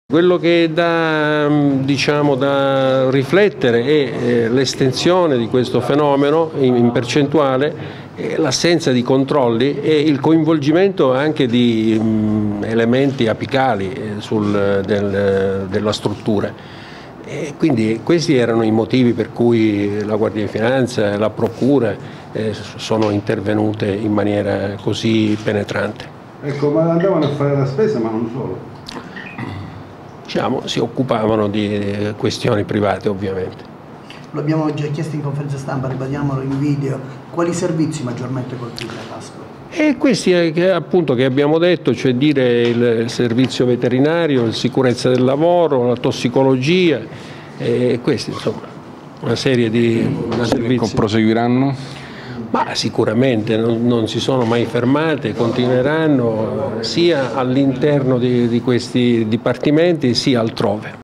Quello che dà riflettere è l'estensione di questo fenomeno in percentuale, l'assenza di controlli e il coinvolgimento anche di elementi apicali della struttura. E quindi questi erano i motivi per cui la Guardia di Finanza e la Procura sono intervenute in maniera così penetrante. Ecco, ma andavano a fare la spesa, ma non solo. Si occupavano di questioni private, ovviamente. Lo abbiamo già chiesto in conferenza stampa, ribadiamolo in video. Quali servizi maggiormente colpiti a Pasqua? E questi appunto che abbiamo detto, cioè dire il servizio veterinario, la sicurezza del lavoro, la tossicologia, e questi insomma una serie di servizi. Proseguiranno? Ma sicuramente non si sono mai fermate, continueranno sia all'interno di questi dipartimenti sia altrove.